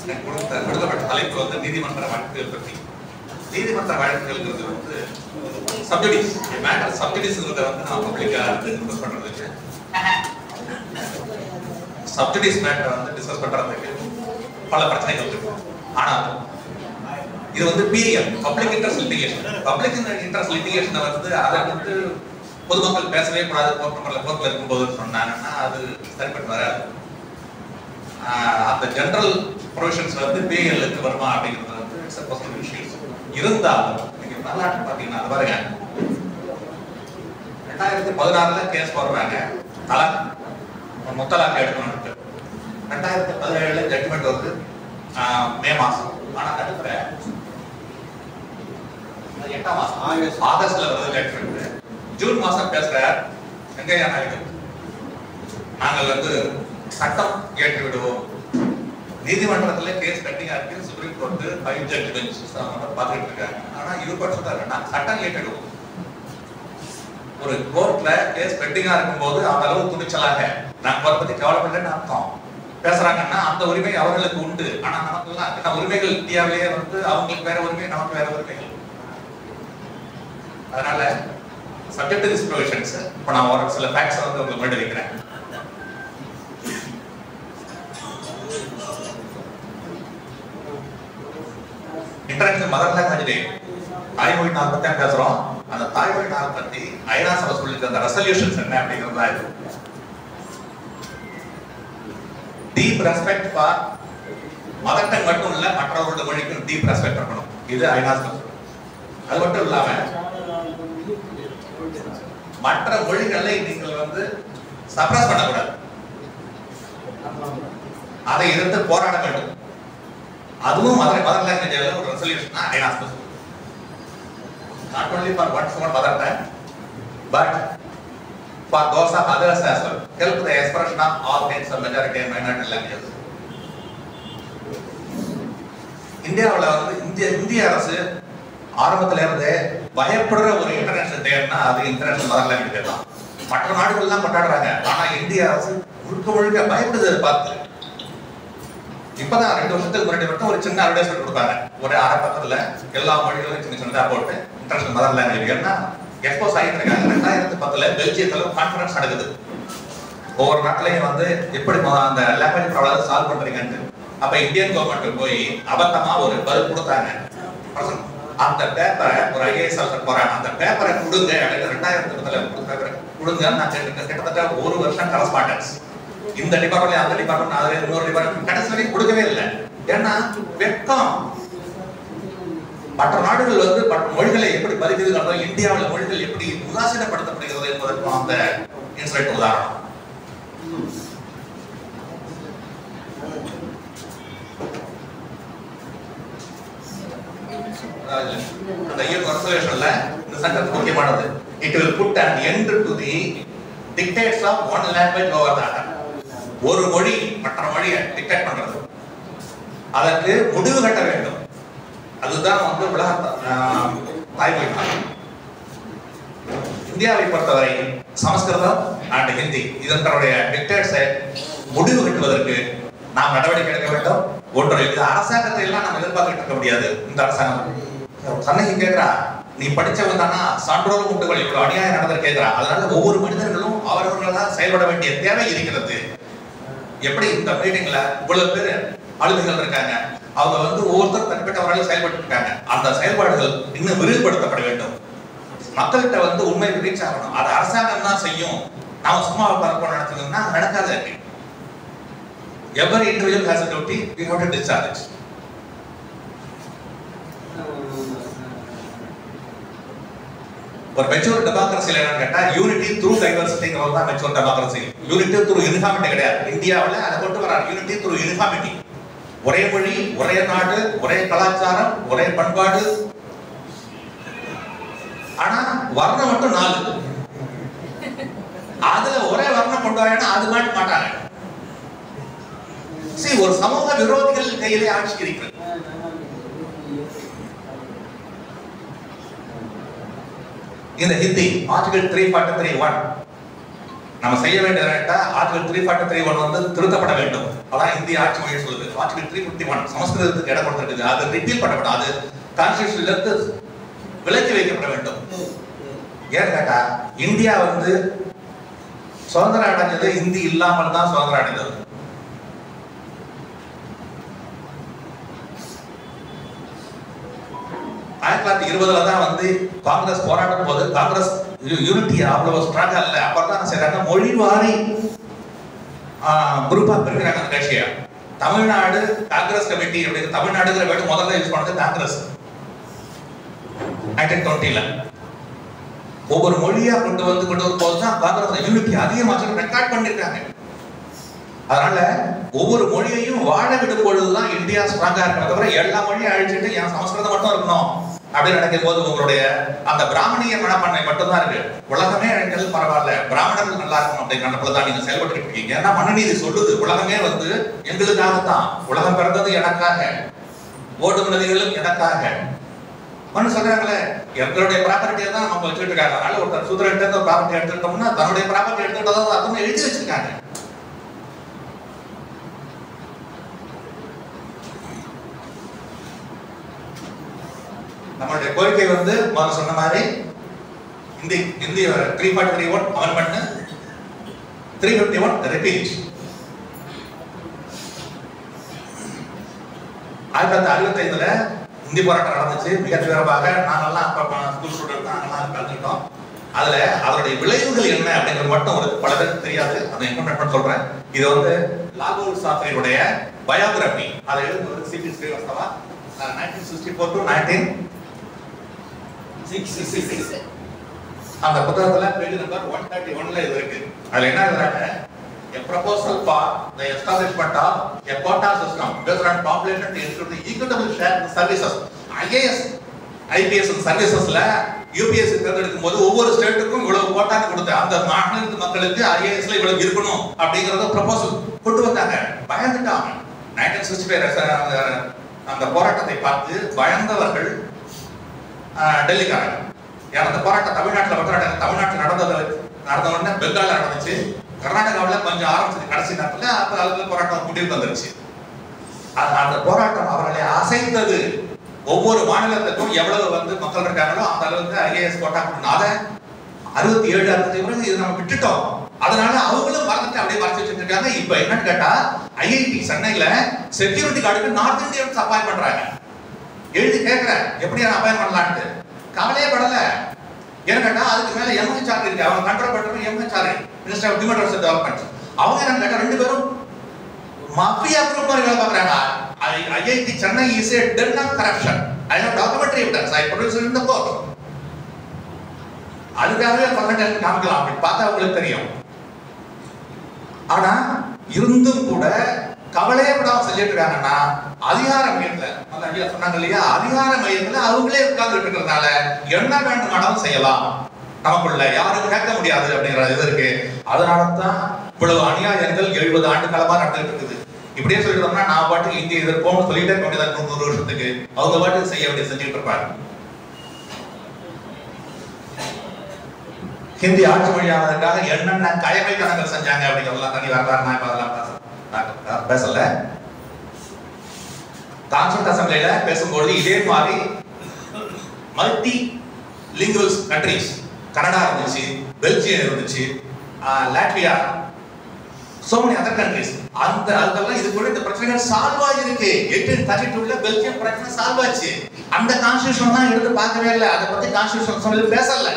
கொடுக்கப்பட்ட தலைப்பு வந்து நீதிமன்ற வழக்குகள் பற்றி. நீதிமன்ற வழக்குகள்ங்கிறது வந்து சப்ஜுடிஸ் மேட்டர். சப்ஜுடிஸ்ங்கிறத வந்து நான் பப்ளிக்கா டிஸ்கஸ் பண்றதுக்கு, சப்ஜுடிஸ் மேட்டர் வந்து டிஸ்கஸ் பண்றதுக்கு பல பிரச்சனைகள் இருக்கு. ஆனால் இது வந்து PL public interest litigation. Public interest லிட்டிகேஷனை வந்து அதை வந்து பொதுமக்கள் பேசவே கூடாது கோர்ட்ல இருக்கும்போது சொன்னாங்கன்னா அது சரிப்பட்டு வராது. அந்த ஜெனரல் ப்ரொவிஷன்ஸ் வந்து பிஎல்லுக்கு வருமா அப்படிங்கிறது வந்து பர்சனல் இஷ்யூஸ். இருந்தாலும் நீங்க வரலாற்று பார்த்தீங்கன்னா அது பாருங்க, 2016 கேஸ் போடுறாங்க தலாக் முத்தலாக் எடுக்கணும்னு. 2017 ஜட்ஜ்மெண்ட் வந்து மே மாசம். ஆனா நடுப்புற 8ஆம் மாசம் ஆகஸ்ட்ல வருது ஜட்ஜ்மெண்ட். ஜூன் மாசம் பேசுறார் வெங்கையா நாயுடு, நாங்கள் வந்து சட்டம் ஏற்றி விடுவோம். நீதிமன்றத்துல கேஸ் பெண்டிங்கா இருக்கு, சுப்ரீம் கோர்ட் 5 ஜட்ஜ் பெஞ்ச் பார்த்துட்டு இருக்காங்க. ஆனா இவர் கூட சொல்றாரு நான் சட்டம் ஏற்றிடுவோம். ஒரு கோர்ட்ல கேஸ் பெண்டிங்கா இருக்கும்போது அந்த அளவு துணிச்சலாக நாங்க அதை பத்தி கவலைப்படலன்னு அர்த்தம் பேசுறாங்கன்னா அந்த உரிமை அவர்களுக்கு உண்டு. ஆனா நமக்கு எல்லாம் உரிமைகள் இந்தியாவிலேயே வந்து அவங்களுக்கு வேற உரிமை, நமக்கு வேற உரிமைகள். அதனால சப்ஜெக்ட் டு திஸ் ப்ரொவிஷன்ஸ் இப்போ நான் ஒரு சில ஃபேக்ட்ஸ் வந்து உங்களுக்கு முன்னாடி வைக்கிறேன். இன்டர்நேஷனல் மதர் லாங்குவேஜ் டே, தாய்மொழி நாள் பத்தி பேசுறோம். அந்த தாய்மொழி நாள் பத்தி ஐநா சபை சொல்லிருக்க அந்த ரெசல்யூஷன்ஸ் என்ன அப்படிங்கிறதா இருக்கு. Deep respect for mother tongue மட்டும் இல்ல, மற்றவர்களோட மொழிக்கும் டீப் ரெஸ்பெக்ட் இருக்கணும். இது ஐநா சபை. அது மட்டும் இல்லாம மற்ற மொழிகளை நீங்கள் வந்து சப்ரஸ் பண்ணக்கூடாது, அதை எதிர்த்து போராட வேண்டும். அதுவும் மதர் லாங்குவேஜ் ஒரு ரெசல்யூஷன் ஐநா சபை. Not only for one's own mother tongue, but for those of others as well. Help the expression of all kinds of majority and minority languages. இந்தியாவில் வந்து இந்திய அரசு ஆரம்பத்துல இருந்து பயப்படுற ஒரு இன்டர்நேஷனல் டேன்னா அது இன்டர்நேஷனல் மதர் லாங்குவேஜ் டே தான். மற்ற நாடுகள் எல்லாம் கொண்டாடுறாங்க, ஆனா இந்திய அரசு முழுக்க பயப்படுது பார்த்து. இப்பதான் 2 வருஷத்துக்கு முன்னாடி மட்டும் ஒரு சின்ன அட்வர்டைஸ்மெண்ட் கொடுத்தாங்க, ஒரு அரை பக்கத்துல எல்லா மொழிகளும் சின்ன சின்னதா போட்டு இன்டர்நேஷனல் மதர் லாங்குவேஜ். ஏன்னா எக்ஸ்போஸ் ஆகிட்டு இருக்காங்க. 2010 பெல்ஜியத்துல கான்ஃபரன்ஸ் நடக்குது. ஒவ்வொரு நாட்டிலையும் வந்து எப்படி அந்த லாங்குவேஜ் ப்ராப்ளம் சால்வ் பண்றீங்கன்னு. அப்ப இந்தியன் கவர்மெண்ட் போய் அபத்தமா ஒரு பதில் கொடுத்தாங்க. அந்த பேப்பரை ஒரு ஐஏஎஸ் ஆஃபீஸர் போறாங்க, அந்த பேப்பரை கொடுங்க அப்படின்னு 2010 கொடுங்கன்னு நான் கேட்டிருக்கேன். கிட்டத்தட்ட 1 வருஷம் கரஸ்பாண்டன்ஸ். இந்த டிபார்ட்மெண்ட் அந்த டிபார்ட்மெண்ட் அதுல இன்னொரு டிபார்ட்மெண்ட் கடைசி வரைக்கும் கொடுக்கவே இல்லை. ஏன்னா வெக்கம். மற்ற நாடுகள் வந்து மற்ற மொழிகளை எப்படி பதிக்கிறது, இந்தியாவில் மொழிகள் எப்படி உதாசீனப்படுத்தப்படுகிறது என்பதற்கும் அந்த இன்சிடென்ட் உதாரணம். அந்த ரெசல்யூஷன்ல இந்த சட்டத்து முக்கியமானது. It will put an end to the dictates of one language over the other. ஒரு மொழி மற்ற மொழியை டிக்டேட் பண்றது, அதற்கு முடிவு கட்ட வேண்டும். அதுதான் வந்து உலக தாய்மொழி நாள். இந்தியாவை பொறுத்தவரை சமஸ்கிருதம் அண்ட் ஹிந்தி இதனுடைய டிக்டேட்ஸை முடிவு கட்டுவதற்கு நாம் நடவடிக்கை எடுக்க வேண்டும். ஒன்று இது அரசாங்கத்தை எல்லாம் நம்ம எதிர்பார்த்துட்டு இருக்க முடியாது. இந்த அரசாங்கம் சன்னகி கேட்கிறா, நீ படிச்சவன் தானா, சான்றோர் முட்டுகள் இவ்வளவு அநியாயம் நடந்தது கேட்கிறா. அதனால ஒவ்வொரு மனிதர்களும் அவர்களால் செயல்பட வேண்டிய தேவை இருக்கிறது. எப்படி இந்த மீட்டிங்ல இவ்வளவு பேர் ஆளுமைகள் இருக்காங்க, அவங்க வந்து ஒவ்வொருத்தரும் தனிப்பட்ட வரையில் செயல்பட்டு இருக்காங்க. அந்த செயல்பாடுகள் இன்னும் விரிவுபடுத்தப்பட வேண்டும். மக்கள்கிட்ட வந்து உண்மை ரீச் ஆகணும். அது அரசாங்கம் தான் செய்யும். நாம சும்மா பார்ப்போம் நடத்துங்கன்னா நடக்காது. Every individual has a duty, we have to discharge. ஒரு மெச்சூர் டெமோக்ரஸில என்னன்னு கேட்டா யூனிட்டி த்ரூ டைவர்சிட்டிங்கிறது தான் mature democracy. Unity through uniformity கிடையாது. இந்தியாவில் அதை கொண்டு வராங்க, யூனிட்டி த்ரூ யூனிஃபார்மிட்டி. ஒரே மொழி, ஒரே நாடு, ஒரே கலாச்சாரம், ஒரே பண்பாடு. ஆனா வர்ணம் மட்டும் 4. அதுல ஒரே வர்ணம் கொண்டு வரேன்னா அது மாட்டாங்க. ஒரு சமூக விரோதிகள் கையிலே ஆட்சி இருக்கிறது. இந்த ஹிந்தி ஆர்டிகல் 343(1) நம்ம செய்ய வேண்டியது ஆர்டிகல் 343(1) வந்து திருத்தப்பட வேண்டும். அதான் இந்திய ஆட்சி மொழி சொல்லுது. ஆர்டிகல் 351 சமஸ்கிருதத்துக்கு இடம் கொடுத்திருக்குது. அது ரிப்பீல் பண்ணப்படும். அது கான்ஸ்டிடியூஷன்ல இருந்து விலக்கி வைக்கப்பட வேண்டும். ஏன்னு கேட்டா இந்தியா வந்து சுதந்திரம் அடைஞ்சது இந்தி இல்லாமல் தான் சுதந்திரம் அடைந்தது. ஆயிரத்தி 1920 தான் வந்து காங்கிரஸ் போராட்டம் போது காங்கிரஸ் யூனிட்டி அவ்வளவு ஸ்ட்ராங்கா இல்ல. அப்பதான் என்ன செய்யறாங்க, மொழி வாரி குரூப்பா பிரிக்கிறாங்க அந்த கட்சியை. தமிழ்நாடு காங்கிரஸ் கமிட்டி அப்படின்னு தமிழ்நாடுங்கிற வேர்டு முதல்ல யூஸ் பண்ணது காங்கிரஸ் 1920ல. ஒவ்வொரு மொழியா கொண்டு வரும் போதுதான் காங்கிரஸ் யூனிட்டி அதிகமாக ரெக்கார்ட் பண்ணிருக்காங்க. அதனால ஒவ்வொரு மொழியையும் வாழ விடும் பொழுதுதான் இந்தியா ஸ்ட்ராங்கா இருக்கிறத தவிர எல்லா மொழியும் அழிச்சுட்டு என் சமஸ்கிருதம் மட்டும் இருக்கணும் அப்படின்னு நினைக்கும் போது உங்களுடைய அந்த பிராமணிய மனப்பான்மை மட்டும்தான் இருக்கு. உலகமே அழிஞ்சது பரவாயில்ல, பிராமணர்கள் நல்லா இருக்கும் அப்படிங்கிறப்பதான் நீங்க செயல்பட்டு இருக்கீங்க. ஏன்னா மனுநீதி சொல்லுது உலகமே வந்து எங்களுக்காகத்தான், உலகம் பிறந்தது எனக்காக, ஓடும் நதிகளும் எனக்காக. மனு சொல்றாங்களே எங்களுடைய ப்ராப்பர்ட்டியை தான் நம்ம வச்சுட்டு இருக்காங்க. அதனால ஒருத்தர் சூத்திரன் ப்ராப்பர்ட்டி எடுத்துக்கிட்டோம்னா தன்னுடைய ப்ராப்பர்ட்டி எடுத்துக்கிட்டதான் அதுன்னு எழுதி வச்சிருக்காங்க. நம்மளுடைய கோரிக்கை வந்து முதல்ல சொன்ன மாதிரி இந்திய 341 அமெண்ட்மெண்ட், 351 ரிப்பீட். 1965ல இந்தி போராட்டம் நடந்துச்சு. மிக தீவிரமாக நாங்கெல்லாம் ஸ்கூல் ஸ்டூடெண்ட் நாங்கெல்லாம் கலந்துக்கிட்டோம். அதுல அதனுடைய விளைவுகள் என்ன அப்படிங்கிறது மட்டும் ஒரு பல பேருக்கு தெரியாது. அதை இம்ப்ளிமெண்ட் சொல்றேன். இது வந்து லாகூர் சாஸ்திரியுடைய பயோகிராபி. அதை எழுதுவது சிபி ஸ்ரீவாஸ்தவா 1964 to 1966. அந்த புத்தகத்துல பேஜ் நம்பர் 131ல இது இருக்கு. அதுல என்ன எழுதுறாங்க, a proposal for the establishment of a quota system based on population to ensure the equitable share in services. IAS IPS சர்வீசஸ்ல UPSC தேர்ந்தெடுக்கும் போது ஒவ்வொரு ஸ்டேட்டுக்கும் இவ்வளவு கோட்டான்னு கொடுத்து அந்த மாநிலத்து மக்களுக்கு IASல இவ்வளவு இருக்கணும் அப்படிங்கறத ப்ரொபோசல் கொண்டு வந்தாங்க. பயந்துட்டாங்க. 1965 அந்த போராட்டத்தை பார்த்து பயந்தவர்கள் டெல்லிக்காரங்க. அந்த போராட்டம் தமிழ்நாட்டில் நடந்தவொடனே பெங்கால்ல நடந்துச்சு, கர்நாடகாவில் கொஞ்சம் ஆரம்பிச்சது கடைசி நேரத்தில். அப்ப அதுல போராட்டம் முடிவு வந்துருச்சு. அந்த போராட்டம் அவர்களை அசைத்தது. ஒவ்வொரு மாநிலத்துக்கும் எவ்வளவு வந்து மக்கள் இருக்காங்களோ அந்த அளவுக்கு IAS கோட்டா கொடுக்கணும். அதை 67 பிறகு இது நம்ம விட்டுட்டோம். அதனால அவங்களும் மறந்துட்டு அப்படியே மறைச்சு வச்சுட்டு இருக்காங்க. இப்ப என்னன்னு கேட்டா IIT சென்னையில செக்யூரிட்டி கார்டுக்கு நார்த் இந்தியன்ஸ் அப்பாயிண்ட் பண்றாங்க. எழுதி கேட்கிறேன் எப்படி அப்பாயிண்ட் பண்ணலான்ட்டு. கவலையே படல. ஏன்னு கேட்டா அதுக்கு மேல MHR இருக்கு. அவங்க கண்ட்ரோல் பண்றது MHR, minister of human resource development. அவங்க என்ன கேட்டா ரெண்டு பேரும் மாஃபியா குரூப் மாதிரி வேலை பார்க்கறாங்க. IIT Chennai is a den of corruption. I have documentary evidence. I produced in the court. அதுக்காகவே பர்சன்டேஜ் காமிக்கலாம் அப்படி பார்த்தா உங்களுக்கு தெரியும். ஆனா இருந்தும் கூட கவலையே படாம செஞ்சுட்டு இருக்காங்கன்னா அதிகார மையத்துல ஐயா சொன்னாங்க இல்லையா, அதிகார மையத்துல அவங்களே உட்கார்ந்துட்டு இருக்கிறதுனால என்ன வேண்டுமானாலும் செய்யலாம், நமக்குள்ள யாரும் கேட்க முடியாது அப்படிங்கிற இது இருக்கு. அதனாலதான் இவ்வளவு அநியாயங்கள் 70 ஆண்டு காலமா நடந்துட்டு இருக்குது. இப்படியே சொல்லிட்டோம்னா நான் பாட்டுக்கு இந்திய எதிர்ப்போம்னு சொல்லிட்டே இருக்க வேண்டியதா 100 வருஷத்துக்கு. அவங்க பாட்டுக்கு செய்ய வேண்டிய செஞ்சுட்டு இருப்பாங்க. ஹிந்தி ஆட்சி மொழியானதுக்காக என்னென்ன கயமைத்தனங்கள் செஞ்சாங்க அப்படிங்கிறதெல்லாம் தனி வரலாறு. நான் இப்ப அதெல்லாம் பேசல. கான்ஸ்டியூண்ட் அசம்பிளில பேசும்போது இதே மாதிரி மல்டி லிங்குவல்ஸ் கண்ட்ரிஸ், கனடா இருந்துச்சு, பெல்ஜியம் இருந்துச்சு, Latvia, so many other countries. அதெல்லாம் இது கூட இந்த பிரச்சனைகள் சால்வ் ஆகிருக்கு. 1832ல பெல்ஜியம் பிரச்சனை சால்வ் ஆச்சு. அந்த கான்ஸ்டிடியூஷன் தான் எடுத்து பார்க்கவே இல்லை. அதை பத்தி கான்ஸ்டிடியூஷன் அசம்பிளில பேசல.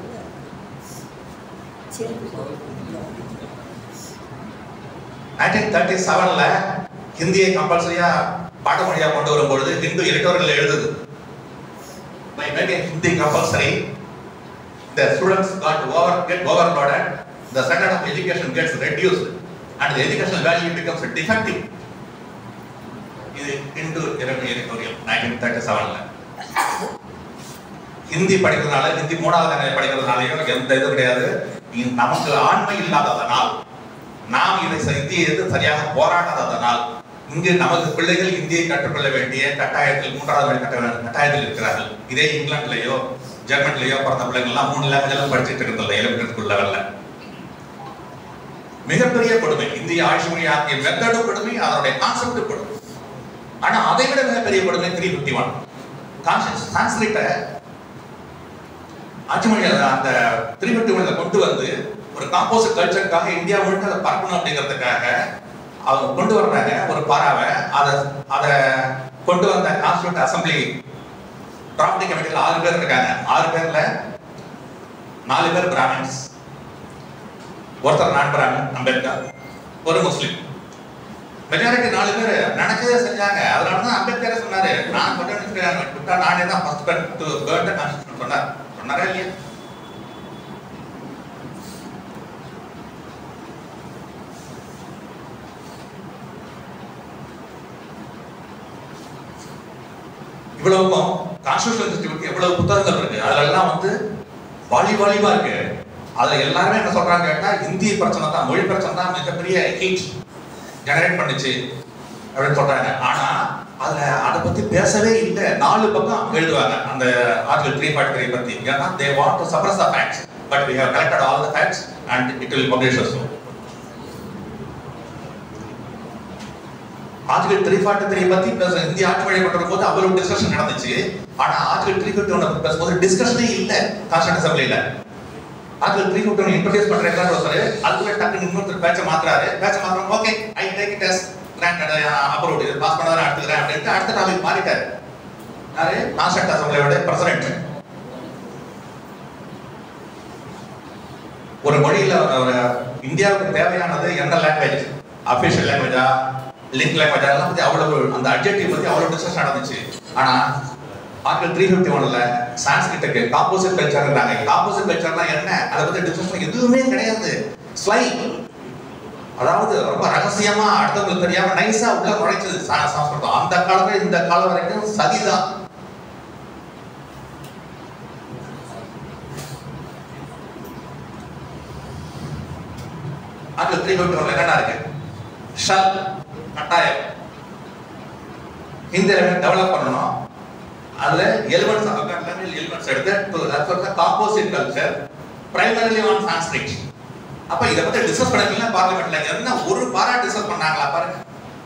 1937ல ஹிந்தியை கம்பல்சரியா பாடமொழியா கொண்டு வரும்பொழுது ஹிந்து எடிட்டோரியல் எழுதுது, by making Hindi compulsory the students get overloaded, the standard of education gets reduced and the educational value becomes defective. இது ஹிந்து எடிட்டோரியல் 1937ல. ஹிந்தி படிக்கிறதுனால, ஹிந்தி 3வது நிலை படிக்கிறதுனாலயும் எந்த இது கிடையாது. நமக்கு ஆண்மை இல்லாததனால், நாம் இதை இந்தியை எதிர்த்து சரியாக போராடாததனால் இங்கு நமக்கு பிள்ளைகள் இந்தியை கற்றுக்கொள்ள வேண்டிய கட்டாயத்தில் 3வது நிலை கட்டாயத்தில் இருக்கிறார்கள். இதே இங்கிலாந்துலயோ ஜெர்மனிலயோ பிறந்த பிள்ளைகள் எல்லாம் 3 லாங்குவேஜ் படிச்சுட்டு இருக்கிறது இல்லை, 11th லெவல்ல. மிகப்பெரிய கொடுமை. இந்திய ஆட்சி மொழி ஆகிய மெத்தடும் கொடுமை, அதனுடைய கான்செப்ட் கொடுமை. ஆனா அதை விட மிகப்பெரிய கொடுமை 351 கான்செப்ட். சான்ஸ்கிரிட்ட ஆட்சி மொழி அந்த 351 கொண்டு வந்து ஒரு காம்போசிட் கல்ச்சருக்காக இந்தியா முழுக்க அதை பரப்பணும் அப்படிங்கிறதுக்காக அவங்க கொண்டு வர்றாங்க. ஒரு பாராவை அதை கொண்டு வந்த கான்ஸ்டியூண்ட் அசம்பிளி டிராஃப்டிங் கமிட்டியில் 6 பேர் இருக்காங்க. 6 பேர்ல 4 பேர் பிராமின்ஸ், ஒருத்தர் நான் பிராமின் அம்பேத்கர், ஒரு முஸ்லிம். மெஜாரிட்டி 4 பேர் நினைச்சதே செஞ்சாங்க. அதனாலதான் அம்பேத்கர் சொன்னாரு, நான் விட்டா நானே தான் ஃபர்ஸ்ட் பேர்ட் கான்ஸ்டியூஷன் சொன்னாரா இல்லையா? இவ்வளவுக்கும் கான்ஸ்டியூஷன் இன்ஸ்டிடியூட் எவ்வளவு புத்தகங்கள் இருக்கு, அதெல்லாம் வந்து வாலிபா இருக்கு. அதுல எல்லாருமே என்ன சொல்றாங்க கேட்டா, இந்திய பிரச்சனை தான், மொழி பிரச்சனை தான் மிகப்பெரிய ஹீட் ஜெனரேட் பண்ணுச்சு அப்படின்னு சொல்றாங்க. ஆனா அதுல அதை பத்தி பேசவே இல்லை. 4 பக்கம் எழுதுவாங்க அந்த ஆர்டிகல் 343 பத்தி. ஏன்னா they want to suppress the facts, but we have collected all the facts and it will publish us. Article 343 பத்தி இந்திய ஆட்சி மொழி கொண்டு வரும்போது அவ்வளவு டிஸ்கஷன் நடந்துச்சு. ஆனா ஆர்டிகல் 351 பேசும்போது டிஸ்கஷனே இல்ல கான்ஸ்டியூஷன் அசெம்பிளில. ஆர்டிகல் 351 இன்ட்ரோடியூஸ் பண்றாரு ஒருத்தர், அதுக்குள்ள டக்குனு இன்னொருத்தர் பேச்ச மாத்துறாரு. Okay, I take it as granted, approved, இது பாஸ் பண்ணாதான் எடுத்துக்கிறேன் அப்படின்ட்டு அடுத்த டாபிக் மாறிட்டாரு. யாரு? கான்ஸ்டியூஷன் அசெம்பிளியோட பிரசிடென்ட். ஒரு மொழியில இந்தியாவுக்கு தேவையானது என்ன லாங்குவேஜ், அபிஷியல் லாங்குவேஜா, லிங்க் லாங்குவேஜ், அதெல்லாம் பத்தி அவ்வளவு, அந்த அட்ஜெக்டிவ் பத்தி அவ்வளவு டிஸ்கஷன் நடந்துச்சு. ஆனா ஆர்டிகல் 351ல சான்ஸ்கிரிட்டுக்கு காம்போசிட் கல்ச்சர்ன்றாங்க. காம்போசிட் கல்ச்சர்னா என்ன, அதை பத்தி டிஸ்கஷன் எதுவுமே கிடையாது. ஸ்லை, அதாவது ரொம்ப ரகசியமா அடுத்தவங்களுக்கு தெரியாம நைஸா உள்ள நுழைச்சது சமஸ்கிருதம். அந்த காலத்துல இந்த காலம் வரைக்கும் சதிதான். ஆர்டிகல் 351 என்னன்னா இருக்கு, ஷல் கட்டாயம் ஹிந்தி டெவலப் பண்ணணும். அதுல எலிமெண்ட்ஸ் எடுத்து composite culture primarily on Sanskrit. அப்ப இத பத்தி டிஸ்கஸ் பண்ணல பார்லிமெண்ட்ல. என்ன ஒரு பாரா டிஸ்கஸ் பண்ணாங்களா பாருங்க.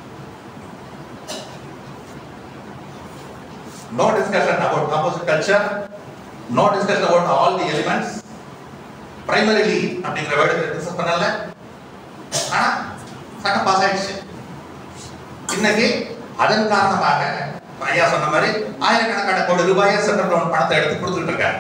No discussion about composite culture, no discussion about all the elements. Primarily அப்படிங்கிற வேர்டு டிஸ்கஸ் பண்ணல. ஆனா சட்டம் பாஸ் ஆயிடுச்சு. இன்னைக்கு அதன் காரணமாக ஐயா சொன்ன மாதிரி ஆயிரக்கணக்கான கோடி ரூபாயை சென்ட்ரல் கவர்மெண்ட் பணத்தை எடுத்து கொடுத்துட்டு இருக்காங்க.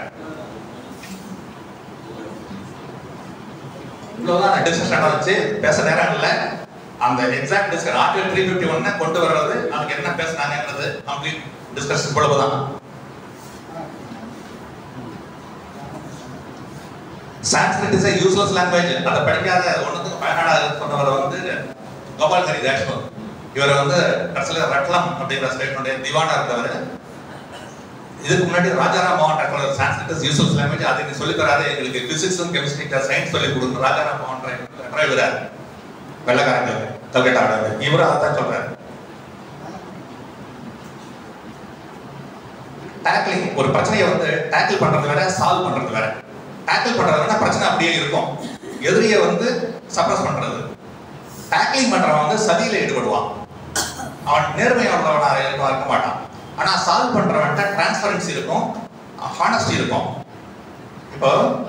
இவ்வளவுதான் டிஸ்கஷன் வச்சு பேச நேரம் இல்லை. அந்த எக்ஸாக்ட் டிஸ்கஷன் ஆர்டிகல் 351 கொண்டு வர்றது, அதுக்கு என்ன பேசினாங்கிறது கம்ப்ளீட் டிஸ்கஷன் இவ்வளவுதான். Sanskrit is a useless language. அதை படிக்காத ஒண்ணுத்துக்கு பயனாடாது சொன்னவர் வந்து கோபால் ஹரி தேஷ்முக். இவர் வந்து கடைசியில் ரட்லம் அப்படிங்கிற ஸ்டேட்மெண்ட் திவானா இருக்கவர். இதுக்கு முன்னாடி ராஜாராம் மோகன் doctor Sanskrit is useful language, அதை நீங்க சொல்லி தராது, எங்களுக்கு பிசிக்ஸும் கெமிஸ்ட்ரி சயின்ஸ் சொல்லி கொடுக்கணும். ராஜாராம் மோகன் டாக்டர் வெள்ளக்காரங்க கல்கட்டா, இவரும் அதான் சொல்றாரு. டேக்கிளிங், ஒரு பிரச்சனையை வந்து டேக்கிள் பண்றது வேற, சால்வ் பண்றது வேற. டேக்கிள் பண்றதுனா பிரச்சனை அப்படியே இருக்கும், எதிரியை வந்து சப்ரஸ் பண்றது. டேக்கிளிங் பண்றவன் வந்து சதியில ஈடுபடுவான், அவன் நேர்மையானவனா இருக்க மாட்டான். ஆனா சால்வ் பண்றவன்ட்ட டிரான்ஸ்பரன்சி இருக்கும், ஹானஸ்டி இருக்கும். இப்போ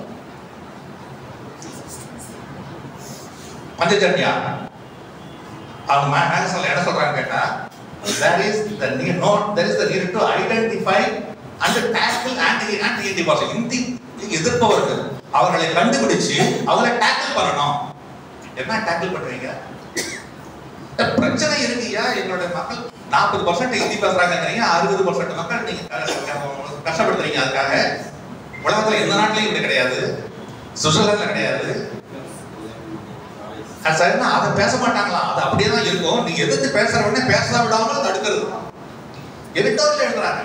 பஞ்சஜன்யா அவங்க மேகசின்ல என்ன சொல்றாங்க கேட்டா, there is the need to identify and tackle anti-Hindu Hindi எதிர்ப்பவர்கள் அவர்களை கண்டுபிடிச்சு அவங்களை டேக்கிள் பண்ணணும். என்ன டேக்கிள் பண்ணுவீங்க? பிரச்சனை இருக்குயா, எங்களுடைய மக்கள் 40% ஹிந்தி பேசுறாங்க, 60% மக்கள் நீங்க கஷ்டப்படுத்துறீங்க. அதுக்காக உலகத்துல எந்த நாட்டிலையும் இப்படி கிடையாது, சுவிட்சர்லாந்துல கிடையாது. சரினா அதை பேச மாட்டாங்களா? அது அப்படியே தான் இருக்கும். நீங்க எதிர்த்து பேசுற உடனே பேச விடாம தடுக்கிறது. எதிர்த்து எழுதுறாங்க.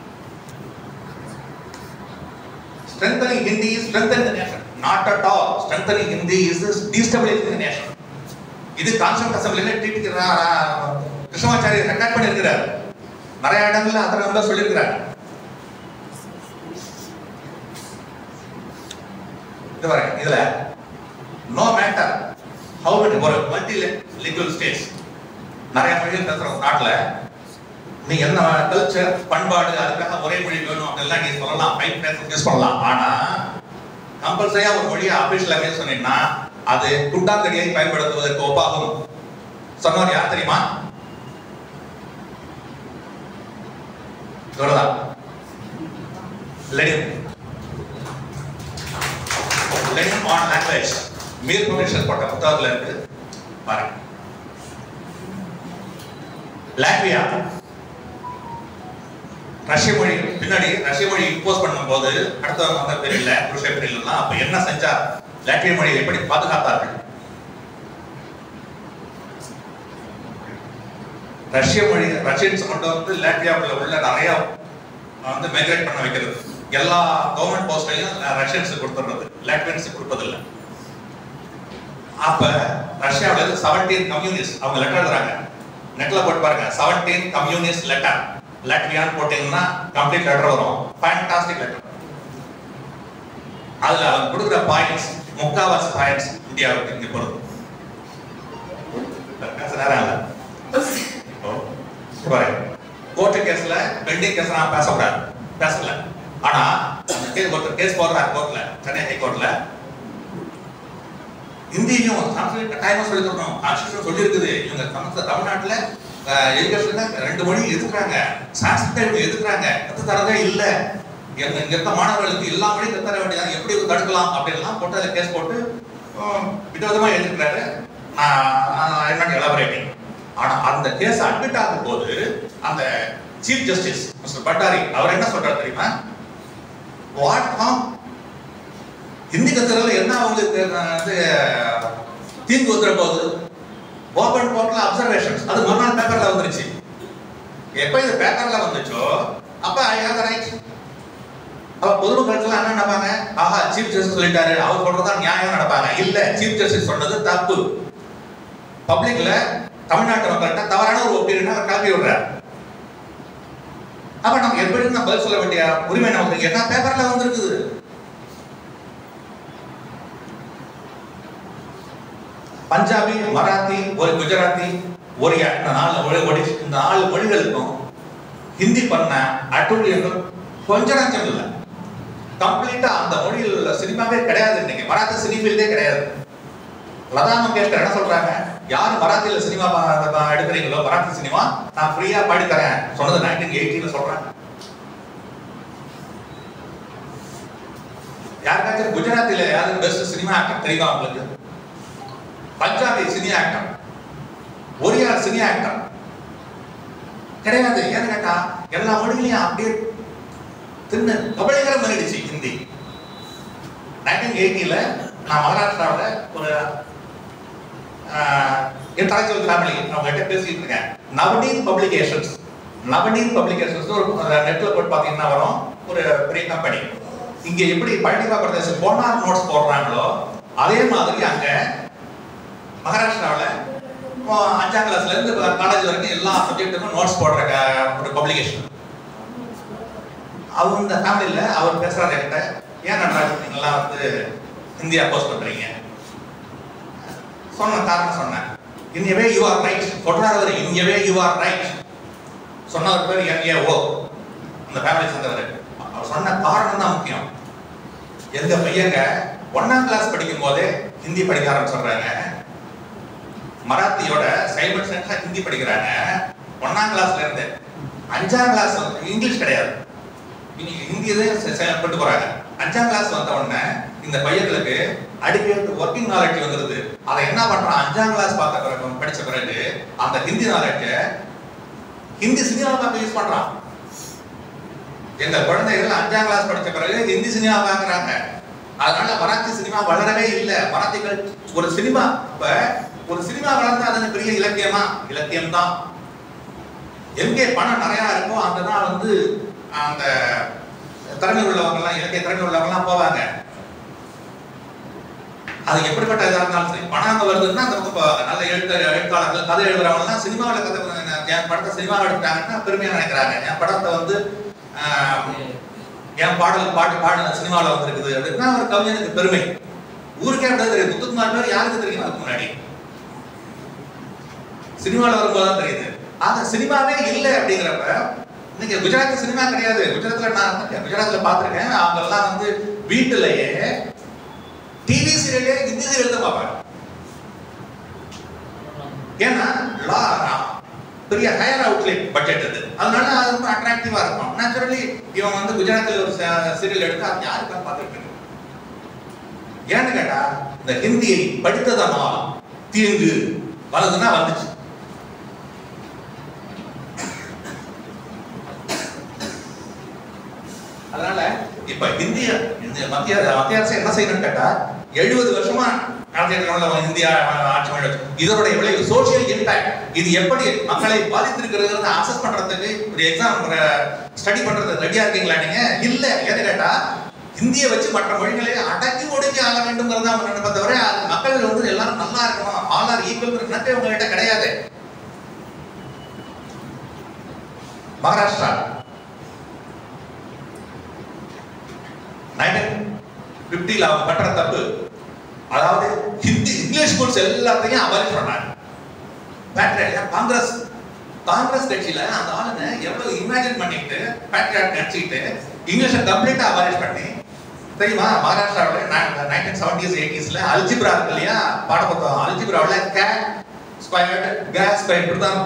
Strengthening Hindi is strengthening the nation. Not at all. Strengthening Hindi is destabilizing the nation. இது கான்ஸ்டியூஷன் அசெம்பிளில கிருஷ்ணமாச்சாரி ரெக்கார்ட் பண்ணியிருக்கிறார். நிறைய இடங்கள்ல அதை நம்ம சொல்லியிருக்கிறார். இதுல no matter how many ஒரு மல்டிலிங்குவல் ஸ்டேட்ஸ் நிறைய மொழிகள் பேசுற நாட்டுல நீ என்ன கல்ச்சர் பண்பாடு அதுக்காக ஒரே மொழி வேணும் அப்படிலாம் நீ சொல்லலாம், யூஸ் பண்ணலாம். ஆனா கம்பல்சரியா ஒரு மொழியை அபிஷியல் லாங்குவேஜ் சொன்னீங்கன்னா அது குண்டாங்கடியை பயன்படுத்துவதற்கு ஒப்பாகும். சொன்னவர் யார் தெரியுமா? இவர்தான் Lenin. Lenin on language Mir publisher போட்ட புத்தகத்துல இருக்கு பாருங்க. லாட்வியா ரஷ்ய மொழி பின்னாடி ரஷ்ய மொழி இம்போஸ் பண்ணும்போது அடுத்தவங்க வந்த பேரில் புருஷ பேரிலாம் அப்ப என்ன செஞ்சார்? லாட்விய மொழியை எப்படி பாதுகாத்தார்கள்? ரஷ்ய மொழி ரஷ்யன்ஸ் கொண்டு வந்து லாட்வியாவில் உள்ள நிறைய வந்து மைக்ரேட் பண்ண வைக்கிறது. எல்லா கவர்மெண்ட் போஸ்டையும் ரஷ்யன்ஸ் கொடுத்துடுறது, லாட்வியன்ஸ் கொடுப்பதில்லை. அப்ப ரஷ்யாவில் 17 கம்யூனிஸ்ட் அவங்க லெட்டர் எழுதுறாங்க. நெட்ல போட்டு பாருங்க, 17 கம்யூனிஸ்ட் லெட்டர் லாட்வியான்னு போட்டீங்கன்னா கம்ப்ளீட் லெட்டர் வரும். Fantastic letter. அதுல அவங்க கொடுக்குற பாயிண்ட்ஸ் முக்காவாசி பாயிண்ட்ஸ் இந்தியாவுக்கு இங்க போறது. நேரம் இல்லை. கோர்ட்டு கேஸ்ல பெண்டிங் கேஸ் நான் பேசல. ஆனா ஒருத்தர் கேஸ் போடுறாரு கோர்ட்ல, சென்னை ஹைகோர்ட்ல. இந்தியும் சமஸ்கிருத கட்டாயமா சொல்லி தரணும். கான்ஸ்டிடியூஷன் சொல்லி இருக்குது. இவங்க தமிழ்நாட்டுல எஜுகேஷன்ல 2 மொழி எதுக்குறாங்க, சான்ஸ்கிரிட் எதுக்குறாங்க, கத்து தரதே இல்ல. இங்க இருக்க மாணவர்களுக்கு எல்லா மொழியும் கத்து தர வேண்டியதான், எப்படி தடுக்கலாம் அப்படின்லாம் போட்டு அதை கேஸ் போட்டு விதவிதமா எழுதிருக்கிறாரு. நான் எலாபரேட்டிங். ஆனா அந்த கேஸ் அட்மிட் ஆகும் போது அந்த சீஃப் ஜஸ்டிஸ் மிஸ்டர் பட்டாரி அவர் என்ன சொல்றாரு தெரியுமா? வாட் ஹார்ம், ஹிந்தி கத்துறதுல என்ன அவங்களுக்கு தீங்கு வந்துட போகுது? ஓபன் கோர்ட்ல அப்சர்வேஷன்ஸ் அது மறுநாள் பேப்பர்ல வந்துருச்சு. எப்ப இது பேப்பர்ல வந்துச்சோ அப்ப ஐ ஹேவ் தி ரைட். அப்ப பொதுமக்கள் என்ன நினைப்பாங்க? ஆஹா சீஃப் ஜஸ்டிஸ் சொல்லிட்டாரு, அவர் சொல்றதா நியாயம் நடப்பாங்க. இல்ல, சீஃப் ஜஸ்டிஸ் சொன்னது தப்பு. பப்ளிக்ல தமிழ்நாட்டு மக்கள்கிட்ட தவறான ஒரு ஒப்பீனியனை அவர் கிளப்பி விடுறாரு. அப்ப நம்ம எப்படி நம்ம பதில் சொல்ல வேண்டிய உரிமை நமக்கு என்ன பேப்பர்ல வந்திருக்குது? பஞ்சாபி, மராத்தி, ஒரு குஜராத்தி, ஒரியா, இந்த 4 மொழிகளுக்கும் ஹிந்தி பண்ண அட்டூழியங்கள் கொஞ்சம் நஞ்சம் இல்லை. கம்ப்ளீட்டா அந்த மொழியில் உள்ள சினிமாவே கிடையாது. இன்னைக்கு மராத்தி சினிஃபீல்டே கிடையாது. லதா மங்கேஷ்கர் என்ன சொல்றாங்க? யாரு மராத்தியில சினிமா எடுக்கிறீங்களோ மராத்தி சினிமா நான் ஃப்ரீயா பாடி தரேன் சொன்னது 1980 சொல்றாங்க. யாருக்காச்சும் குஜராத்தில யாரு பெஸ்ட் சினிமா ஆக்டர் தெரியுமா உங்களுக்கு? Punjabi cinema actor, Oriya cinema actor கிடையாது. ஏன்னு கேட்டா எல்லா மொழிகளையும் அப்படியே தின்னு கபலீகரம் பண்ணிடுச்சு ஹிந்தி. 1980 நான் மகாராஷ்டிராவில் ஒரு இன்டலெக்சுவல் ஃபேமிலி அவங்க கிட்ட பேசிட்டு இருக்கேன். நவநீத் பப்ளிகேஷன்ஸ் ஒரு நெட்ல போட்டு பாத்தீங்கன்னா வரும், ஒரு பெரிய கம்பெனி. இங்க எப்படி பழனிபா பிரதேசம் போனார் நோட்ஸ் போடுறாங்களோ அதே மாதிரி அங்க மகாராஷ்டிராவில் 5ஆம் கிளாஸ்ல இருந்து காலேஜ் வரைக்கும் எல்லா சப்ஜெக்ட்டுக்கும் நோட்ஸ் போடுற ஒரு பப்ளிகேஷன். அவங்க இந்த ஃபேமிலியில அவர் பேசுறாரு என்கிட்ட, ஏன் நடராஜ் நீங்கெல்லாம் வந்து ஹிந்தியா போஸ்ட் பண்றீங்க? சொன்ன காரணம் சொன்னேன். இன்யவே யூ ஆர் ரைட் சொல்றாரு அவர். இன்யவே யூ ஆர் ரைட் சொன்னவர் பேர் NAO, அந்த ஃபேமிலி சேர்ந்தவர். அவர் சொன்ன காரணம் தான் முக்கியம். எங்க பையங்க 1ஆம் கிளாஸ் படிக்கும் போதே ஹிந்தி படிக்க ஆரம்பிச்சுடுறாங்க. மராத்தியோட சைபர் சென்ஸா ஹிந்தி படிக்கிறாங்க 1ஆம் கிளாஸ்ல இருந்து. 5ஆம் கிளாஸ் இங்கிலீஷ் கிடையாது, ஹிந்தியை கொண்டு போறாங்க. 5ஆம் கிளாஸ் வந்த உடனே இந்த பையங்களுக்கு அடிக்கடி ஒர்க்கிங் நாலேஜ் வந்துருது. அதை என்ன பண்றான்? 5ஆம் கிளாஸ் பார்த்த பிறகு படிச்ச பிறகு அந்த ஹிந்தி நாலேஜ் ஹிந்தி சினிமா பார்க்க யூஸ் பண்றான். எங்க குழந்தைகள் 5ஆம் கிளாஸ் படிச்ச பிறகு ஹிந்தி சினிமா பார்க்கறாங்க. அதனால மராத்தி சினிமா வளரவே இல்லை. மராத்திகள் ஒரு சினிமா, இப்ப ஒரு சினிமா வளர்ந்தா அது பெரிய இலக்கியமா? இலக்கியம் தான். எங்கே பணம் நிறைய இருக்கோ அங்கதான் வந்து அந்த திறமை உள்ளவங்க எல்லாம், இலக்கிய திறமை உள்ளவங்க எல்லாம் போவாங்க. அது எப்படிப்பட்ட இதா இருந்தாலும் சரி, பணம் அங்க வருதுன்னா அந்த பக்கம் போவாங்க. நல்ல எழுத்தாளர்கள், கதை எழுதுறவங்க எல்லாம் சினிமாவில் கதை, என் படத்தை சினிமாவை எடுத்துட்டாங்கன்னா பெருமையா நினைக்கிறாங்க. என் படத்தை வந்து என் பாட்டு சினிமாவில் வந்திருக்குது அப்படின்னா ஒரு கவிஞனுக்கு பெருமை. ஊருக்கே அப்படியே தெரியும். முத்துக்குமார் பேர் யாருக்கு தெரியும்? அதுக்கு முன்னாடி சினிமாவில் வரும்போது தான் தெரியுது. ஆக சினிமாவே இல்லை அப்படிங்கிறப்ப நீங்க குஜராத் சினிமா கிடையாது. குஜராத்ல நான் குஜராத்ல பார்த்திருக்கேன். அவங்க எல்லாம் வந்து வீட்டுலயே டிவி சீரியலே ஹிந்தி சீரியல் தான் பார்ப்பாங்க. ஏன்னா பெரிய ஹையர் அவுட்லெட் பட்ஜெட் அது, அதனால அது ரொம்ப அட்ராக்டிவா இருக்கும். நேச்சுரலி இவன் வந்து குஜராத்தில் ஒரு சீரியல் எடுத்து அது யாருக்காக பார்த்துட்டு இருக்கு. ஏன்னு கேட்டா இந்த ஹிந்தியை படித்ததனால் தீங்கு வலதுன்னா வந்துச்சு. அதனால இப்ப மத்திய அரசு என்ன செய்யணும்னு கேட்டா 70 வருஷமா இந்தியா ஆட்சி மொழி இதனுடைய விளைவு சோசியல் இம்பாக்ட் இது எப்படி மக்களை பாதித்திருக்கிறது அசஸ் பண்றதுக்கு ஒரு எக்ஸாம் ஸ்டடி பண்றது ரெடியா இருக்கீங்களா நீங்க? இல்ல. ஏன்னு கேட்டா இந்திய வச்சு மற்ற மொழிகளை அடக்கி ஒடுக்கி ஆக வேண்டும்ங்கிறத அவங்க நினைப்ப தவிர மக்கள் வந்து எல்லாரும் நல்லா இருக்கணும், ஆல் ஆர் ஈக்குவல் நினைப்பே உங்ககிட்ட கிடையாது. மகாராஷ்டிரா 1950 அவங்க பண்ற தப்பு, அதாவது ஹிந்தி இங்கிலீஷ் ஸ்கூல்ஸ் எல்லாத்தையும் அபாலிஷ் பண்ணாங்க. காங்கிரஸ் கட்சியில அந்த ஆளுங்க எவ்வளவு இமேஜின் பண்ணிட்டு பேட்ரியாட் நினைச்சிட்டு இங்கிலீஷை கம்ப்ளீட்டா அபாலிஷ் பண்ணி தெரியுமா? மகாராஷ்டிராவில் 1970s 80sல அல்ஜிப்ரா இருக்கு இல்லையா பாடப்புத்தகம், அல்ஜிப்ராவில் கேட் ஸ்கொயர்டு கேஸ் ஸ்கொயர்டு இப்படிதான்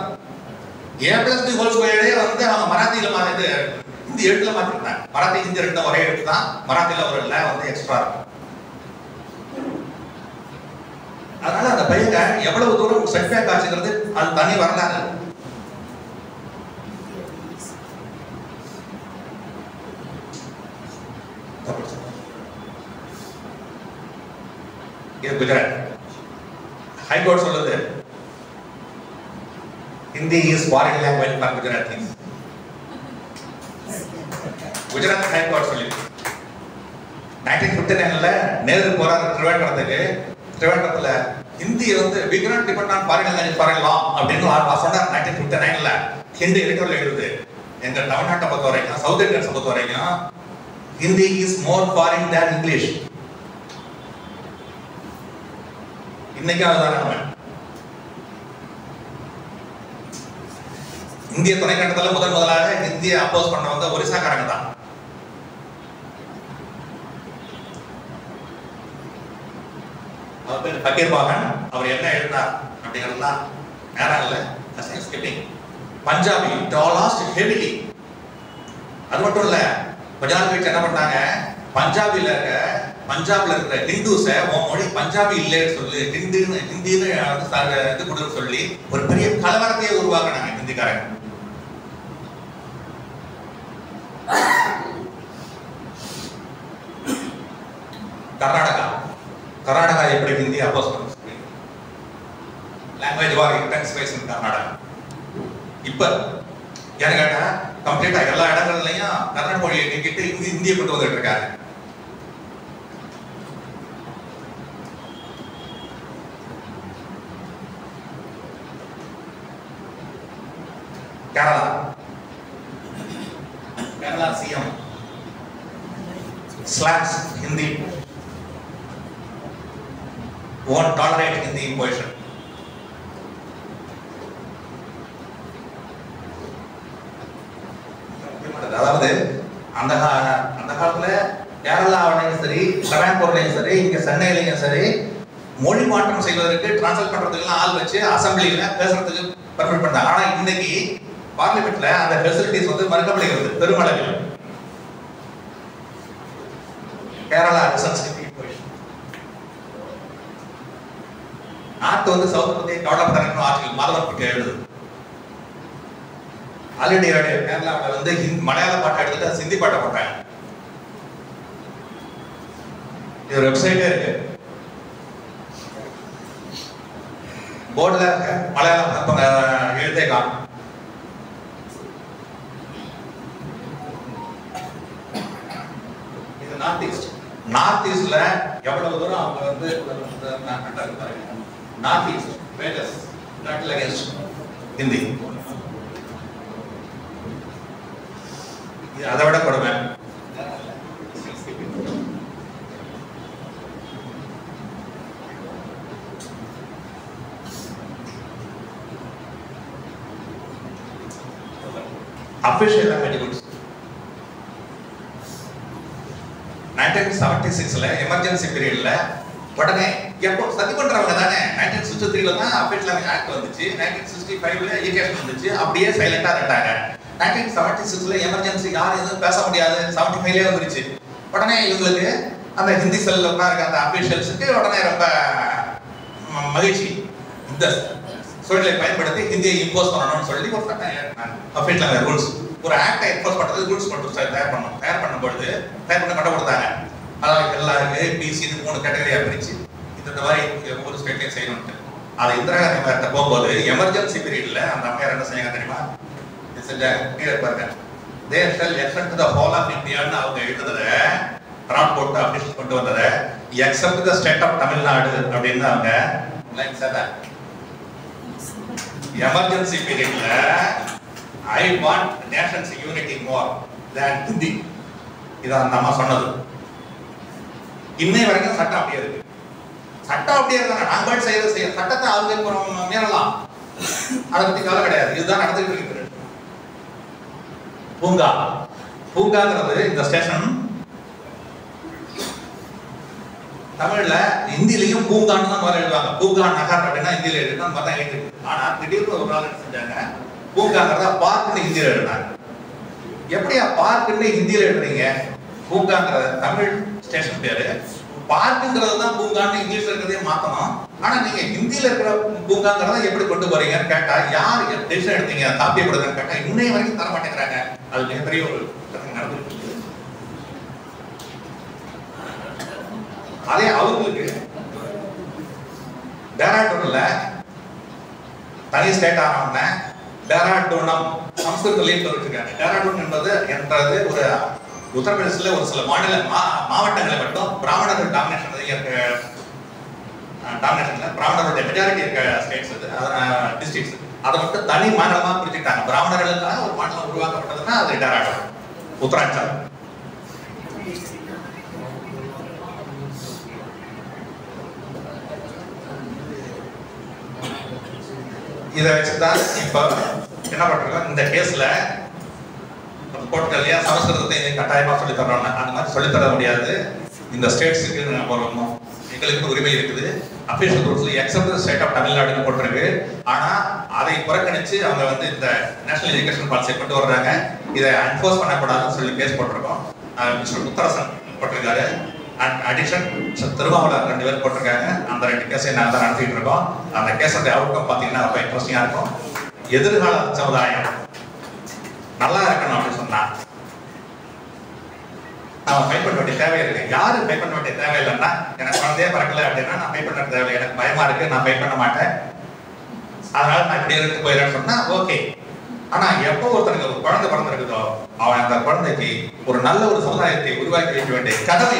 A+B² வந்து அவங்க மராத்தியில இது ஹிந்தி எழுத்துல மாத்திருந்தாங்க. மராத்தி ஹிந்தி ரெண்டும் ஒரே எழுத்து தான், மராத்தியில ஒரு ல வந்து எக்ஸ்ட்ரா இருக்கும். அதனால அந்த பையங்க எவ்வளவு தூரம் செட்பேக் ஆச்சுங்கிறது அது தனி வரலாறு. இது குஜராத் ஹைகோர்ட் சொல்லுது Hindi is foreign language for Gujaratis. Gujarat high court சொல்லி 1959ல நேரு போறாரு திருவேண்டரத்துல ஹிந்தி வந்து we cannot depend on foreign language foreign law அப்படின்னு சொன்னார் 1959ல. ஹிந்தி எடிட்டோரியல் எழுதுது எங்க தமிழ்நாட்டை பொறுத்த வரைக்கும் சவுத் இந்தியன்ஸ் பொறுத்த வரைக்கும் Hindi is more foreign than English. இன்னைக்கு அதுதான் நம்ம இந்திய துணைக்கண்டத்துல முதலாக ஹிந்தியை அப்போஸ் பண்ணவங்க ஒரிசாக்காரங்க தான். அவர் பேர் ஃபக்கீர் பாகன். அவர் என்ன எழுதினார் அப்படிங்கிறதுலாம் நேரம் இல்லை, பஞ்சாபி லாஸ்ட் ஹெவிலி. அது மட்டும் இல்ல, கொஞ்ச நாள் கழிச்சு என்ன பண்ணாங்க, பஞ்சாப்ல இருக்கிற ஹிந்துஸ உன் மொழி பஞ்சாபி இல்லைன்னு சொல்லி ஹிந்தின்னு இது கொடுன்னு சொல்லி ஒரு பெரிய கலவரத்தையே உருவாக்குனாங்க ஹிந்திக்காரங்க. கர்நாடகா எப்படி ஹிந்தி அப்போஸ் பண்ண language war intensifies in Karnataka. இப்ப என்ன கேட்டா கம்ப்ளீட்டா எல்லா இடங்கள்லயும் கன்னட மொழியை நீக்கிட்டு இந்தியை கொண்டு வந்துட்டு இருக்காங்க. Kerala CM slams Hindi, won't tolerate Hindi imposition. அதாவது அந்த காலத்துல கேரளாவிலையும் சரி ட்ராவன்கோர்லையும் சரி இங்க சென்னையிலையும் சரி மொழி மாற்றம் செய்வதற்கு டிரான்ஸ்லேட் பண்றதுக்கு ஆள் வச்சு அசம்பிளியில பேசுறதுக்கு பர்மிட் பண்ணாங்க. ஆனா இன்னைக்கு பார்லிமெண்ட்ல அந்த ஃபெசிலிட்டிஸ் வந்து மறுக்கப்படுகிறது பெருமளவில். கேரளா நாட்டு வந்து சவுத் பத்தி கவலைப்பட்டாங்க ஆட்சிகள் மாதவன் எழுது ஆல்ரெடி கேரளாவில் வந்து மலையாள பாட்டை எடுத்துட்டு சிந்தி பாட்டை போட்டாங்க. இது ஒரு வெப்சைட்டே இருக்கு, போர்டுல மலையாளம் எழுத்தே காணும். இது நார்த் ஈஸ்ட்ல எவ்வளவு தூரம் அவங்க வந்து நார்த் ஈஸ்ட் வேகஸ் நாட்டில் அகேன்ஸ்ட் ஹிந்தி. அதை விட கொடுமை அபிஷியல் லாங்குவேஜ் குட்ஸ். 1976ல எமர்ஜென்சி பீரியட்ல உடனே எப்போ சதி பண்றவங்க தானே 1963ல தான் அபிஷியல் லாங்குவேஜ் ஆக்ட் வந்துச்சு, 1965ல எஜுகேஷன் வந்துச்சு, அப்படியே சைலண்டா இருந்தாங்க. 1976ல எமர்ஜென்சி யாரும் எதுவும் பேச முடியாது, 75லே வந்துருச்சு. உடனே இவங்களுக்கு அந்த ஹிந்தி செல்ல இருக்க அந்த அபிஷியல்ஸுக்கு உடனே ரொம்ப மகிழ்ச்சி, இந்த சூழலை பயன்படுத்தி ஹிந்தியை இம்போஸ் பண்ணணும்னு சொல்லி ஒரு அபிஷியல் ரூல்ஸ், ஒரு ஆக்டை இம்போஸ் பண்றது ரூல்ஸ் மட்டும் தயார் பண்ணும்பொழுது கட்ட கொடுத்தாங்க. அதாவது எல்லாருக்கும் பிசின்னு 3 கேட்டகரியா பிரிச்சு இந்த மாதிரி ஒவ்வொரு ஸ்டேட்லையும் செய்யணும்ட்டு. அதை இந்திரா காந்தி மேட்ட போகும்போது எமர்ஜென்சி பீரியட்ல அந்த அம்மையார் என்ன செய்யாங்க தெரியுமா? பாருங்க, they shall extend to the whole of India ன்னு அவங்க எழுதுறத டிராப் போட்டு அபிஷியல் கொண்டு வந்ததை except the state of Tamil Nadu அப்படின்னு அவங்க லைன் சார் எமர்ஜென்சி பீரியட்ல I want nation's unity more than Hindi. இதான் அந்த அம்மா சொன்னது. இன்னை வரைக்கும் சட்டம் அப்படியே இருக்கு. சட்டம் அப்படியே இருக்காங்க. நாங்கள் செய்ய சட்டத்தை அவங்க மீறலாம், அதை பத்தி கவலை கிடையாது. இதுதான் நடந்துட்டு இருக்கு. பூங்கா, பூங்காங்கிறது இந்த ஸ்டேஷன் தமிழ்ல ஹிந்திலையும் பூங்கான்னு தான் முதல்ல எழுதுவாங்க. பூங்கா நகர் அப்படின்னா ஹிந்தியில எழுதுனா மாதிரி தான் எழுதிருக்கு. ஆனா திடீர்னு ஒரு நாள் என்ன செஞ்சாங்க, பூங்காங்கிறத பார்க்னு ஹிந்தியில எழுதினாங்க. எப்படியா பார்க்னு ஹிந்தியில எழுதுறீங்க? பூங்காங்கிற தமிழ் ஸ்டேஷன் பேரு, பார்க்குங்கிறது தான் பூங்கான்னு இங்கிலீஷ்ல இருக்கிறதே மாத்தணும். ஆனா நீங்க ஹிந்தியில இருக்கிற பூங்காங்கிறத எப்படி கொண்டு போறீங்கன்னு கேட்டா, யார் டெசிஷன் எடுத்தீங்க காப்பியை கொடுங்கன்னு கேட்டா இன்னைய வரைக்கும் தர மாட்டேங்கிறாங்க. அது மிகப்பெரிய ஒரு நடந்துட்டு இருக்கு. அதே அவங்களுக்கு டேராடூன்ல தனி ஸ்டேட் ஆனவங்க டேராடூனம் சம்ஸ்கிருதத்திலையும் சொல்லிருக்காங்க. டேராடூன் என்றது ஒரு உத்தரப்பிரதேசத்துல ஒரு சில மாவட்டங்களை மட்டும் பிராமணர்கள் டாமினேஷன்ல பிராமணர்களுடைய மெஜாரிட்டி இருக்க ஸ்டேட்ஸ் டிஸ்ட்ரிக்ட்ஸ் அதை மட்டும் தனி மாநிலமா பிரிச்சுட்டாங்க. பிராமணர்களுக்காக ஒரு மாநிலம் உருவாக்கப்பட்டதுன்னா அது டேராடூன், உத்தராஞ்சல். இதை வச்சுதான் இப்ப என்ன பண்றோம், இந்த கேஸ்ல போட்டுக்கலையா சமஸ்கிருதத்தை கட்டாயமா சொல்லி தரணும். அந்த மாதிரி சொல்லி தர முடியாது. இந்த ஸ்டேட்ஸுக்கு எங்களுக்கு உரிமை இருக்குது. அபிஷியல் ரூல்ஸ்ல எக்ஸப்ட் ஸ்டேட் ஆஃப் தமிழ்நாடுன்னு போட்டிருக்கு. ஆனா அதை புறக்கணிச்சு அவங்க இந்த நேஷனல் எஜுகேஷன் பாலிசியை கொண்டு வர்றாங்க. இதை என்ஃபோர்ஸ் பண்ணக்கூடாதுன்னு சொல்லி கேஸ் போட்டிருக்கோம். மிஸ்டர் முத்தரசன் போட்டிருக்காரு. அடிஷன் திருமாவளவன் 2 பேர் போட்டிருக்காங்க. அந்த 2 கேஸை நாங்கள் தான் நடத்திட்டு இருக்கோம். அந்த கேஸோட அவுட்கம் பார்த்தீங்கன்னா ரொம்ப இன்ட்ரெஸ்டிங்கா இருக்கும். எதிர்கால சமுதாயம் நல்லா இருக்கணும் அப்படின்னு சொன்னா நான் ஃபைட் பண்ண வேண்டிய தேவை இருக்கு. யாரு ஃபைட் பண்ண வேண்டிய தேவை இல்லைன்னா, எனக்கு குழந்தையே பிறக்கல அப்படின்னா நான் ஃபைட் பண்ண தேவை, எனக்கு பயமா இருக்கு, நான் ஃபைட் பண்ண மாட்டேன், அதனால நான் இப்படி இருந்து போயிடறேன்னு சொன்னா ஓகே. ஆனா எப்போ ஒருத்தருக்கு ஒரு குழந்தை பிறந்திருக்குதோ அவன் அந்த குழந்தைக்கு ஒரு நல்ல ஒரு சமுதாயத்தை உருவாக்கி வைக்க வேண்டிய கடமை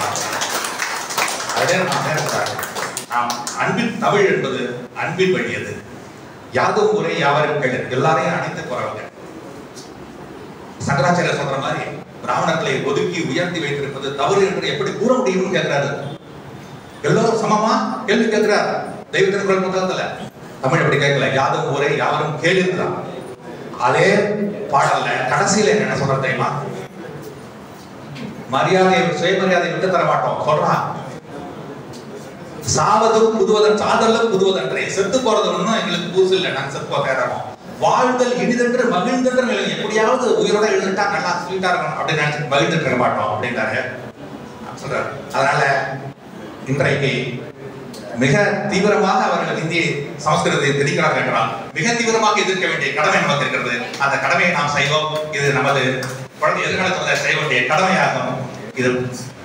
அதே நான் நேரத்தாரு. அன்பின் தமிழ் என்பது அன்பின் வழியது. யாதும் ஊரே யாவரும் கேளு, எல்லாரையும் அணைத்து போறவங்க. சங்கராச்சாரியர் சொல்ற மாதிரி பிராமணர்களை ஒதுக்கி உயர்த்தி வைத்திருப்பது தவறு என்று எப்படி கூற முடியும்னு கேட்கிறாரு. எல்லோரும் சமமா கேள்வி கேட்கிறார். தெய்வத்தின் குரல் புத்தகத்துல தமிழ் எப்படி கேட்கல, யாதும் ஊரே யாவரும் கேளுதான். அதே பாடல்ல கடைசியில என்ன சொல்ற தெரியுமா, மரியாதை சுயமரியாதை விட்டு தர மாட்டோம் சொல்றான். சாவதும் புதுவதன் சாதலும் புதுவதன்றே, செத்து போறது ஒண்ணும் எங்களுக்கு புதுசு இல்லை, நாங்க செத்து போக தேடுறோம். வாழ்தல் இனிதென்று மகிழ்ந்தென்று நிலை, எப்படியாவது உயிரோட எழுந்துட்டா நல்லா ஸ்வீட்டா இருக்கணும் அப்படின்னு நினைச்சு மகிழ்ந்துட்டு இருக்க மாட்டோம் அப்படின்றாரு சொல்றாரு. அதனால இன்றைக்கு மிக தீவிரமாக அவர்கள் இந்தியை சமஸ்கிருதத்தை திணிக்கிறார்கள் என்றால் மிக தீவிரமாக எதிர்க்க வேண்டிய கடமை நமக்கு இருக்கிறது. அந்த கடமையை நாம் செய்வோம். இது நமது குழந்தை எதிர்காலத்தில் செய்ய வேண்டிய கடமையாகும். இது